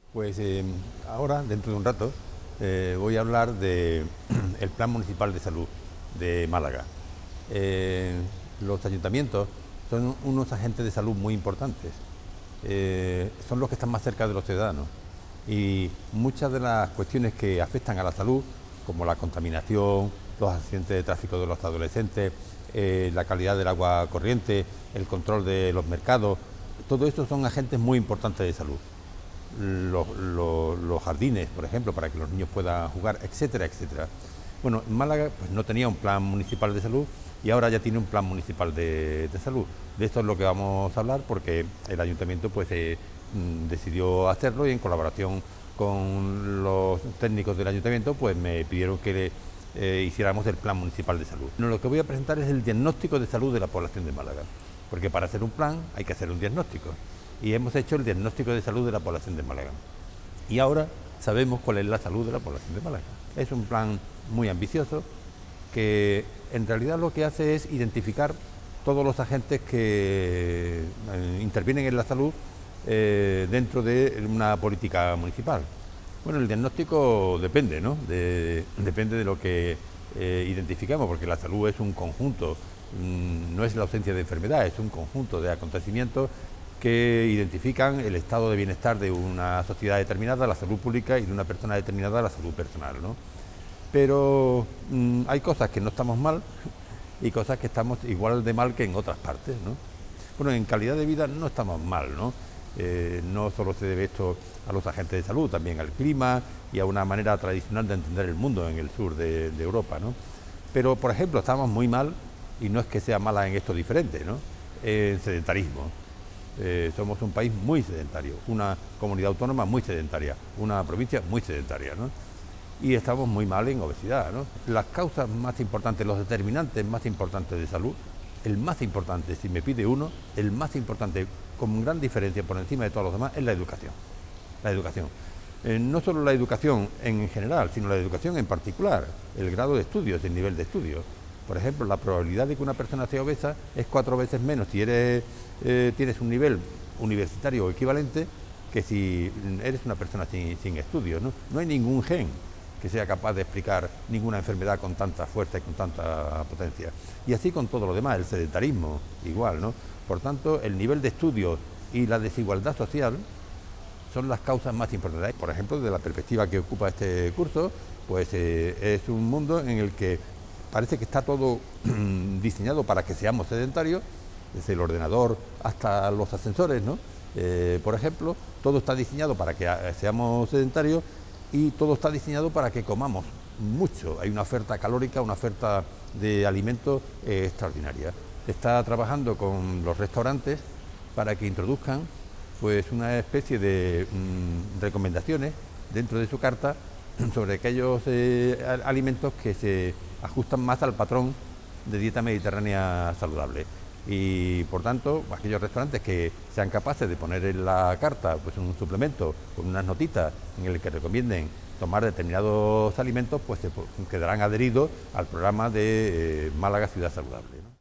Pues ahora, dentro de un rato, voy a hablar del Plan Municipal de Salud de Málaga. Los ayuntamientos son unos agentes de salud muy importantes. Son los que están más cerca de los ciudadanos. Y muchas de las cuestiones que afectan a la salud, como la contaminación, los accidentes de tráfico de los adolescentes, la calidad del agua corriente, el control de los mercados, todo eso son agentes muy importantes de salud. Los jardines, por ejemplo, para que los niños puedan jugar, etcétera, etcétera. Bueno, Málaga pues, no tenía un plan municipal de salud y ahora ya tiene un plan municipal de salud. De esto es lo que vamos a hablar porque el ayuntamiento pues decidió hacerlo y en colaboración con los técnicos del ayuntamiento pues me pidieron que hiciéramos el plan municipal de salud. Bueno, lo que voy a presentar es el diagnóstico de salud de la población de Málaga, porque para hacer un plan hay que hacer un diagnóstico. Y hemos hecho el diagnóstico de salud de la población de Málaga. Y ahora sabemos cuál es la salud de la población de Málaga. Es un plan muy ambicioso que en realidad lo que hace es identificar todos los agentes que intervienen en la salud dentro de una política municipal. Bueno, el diagnóstico depende, ¿no? Depende de lo que identificamos, porque la salud es un conjunto, no es la ausencia de enfermedad, es un conjunto de acontecimientos que identifican el estado de bienestar de una sociedad determinada, la salud pública, y de una persona determinada, la salud personal, ¿no? Pero hay cosas que no estamos mal y cosas que estamos igual de mal que en otras partes, ¿no? Bueno, en calidad de vida no estamos mal, ¿no? No solo se debe esto a los agentes de salud, también al clima y a una manera tradicional de entender el mundo en el sur de Europa, ¿no? Pero, por ejemplo, estamos muy mal, y no es que sea mala en esto diferente, ¿no? En sedentarismo. Somos un país muy sedentario, una comunidad autónoma muy sedentaria, una provincia muy sedentaria, ¿no? Y estamos muy mal en obesidad, ¿no? Las causas más importantes, los determinantes más importantes de salud, el más importante, si me pide uno, el más importante, con gran diferencia por encima de todos los demás, es la educación. La educación. No solo la educación en general, sino la educación en particular, el grado de estudios, el nivel de estudios. Por ejemplo, la probabilidad de que una persona sea obesa es 4 veces menos si tienes un nivel universitario equivalente que si eres una persona sin estudios, ¿no? No hay ningún gen que sea capaz de explicar ninguna enfermedad con tanta fuerza y con tanta potencia. Y así con todo lo demás, el sedentarismo igual, ¿no? Por tanto, el nivel de estudios y la desigualdad social son las causas más importantes. Por ejemplo, desde la perspectiva que ocupa este curso, pues es un mundo en el que parece que está todo diseñado para que seamos sedentarios, desde el ordenador hasta los ascensores, ¿no? Por ejemplo, todo está diseñado para que seamos sedentarios y todo está diseñado para que comamos mucho. Hay una oferta calórica, una oferta de alimentos extraordinaria. Está trabajando con los restaurantes para que introduzcan pues una especie de recomendaciones dentro de su carta sobre aquellos alimentos que se ajustan más al patrón de dieta mediterránea saludable. Y por tanto, aquellos restaurantes que sean capaces de poner en la carta pues un suplemento con unas notitas en el que recomienden tomar determinados alimentos, pues se quedarán adheridos al programa de Málaga Ciudad Saludable, ¿no?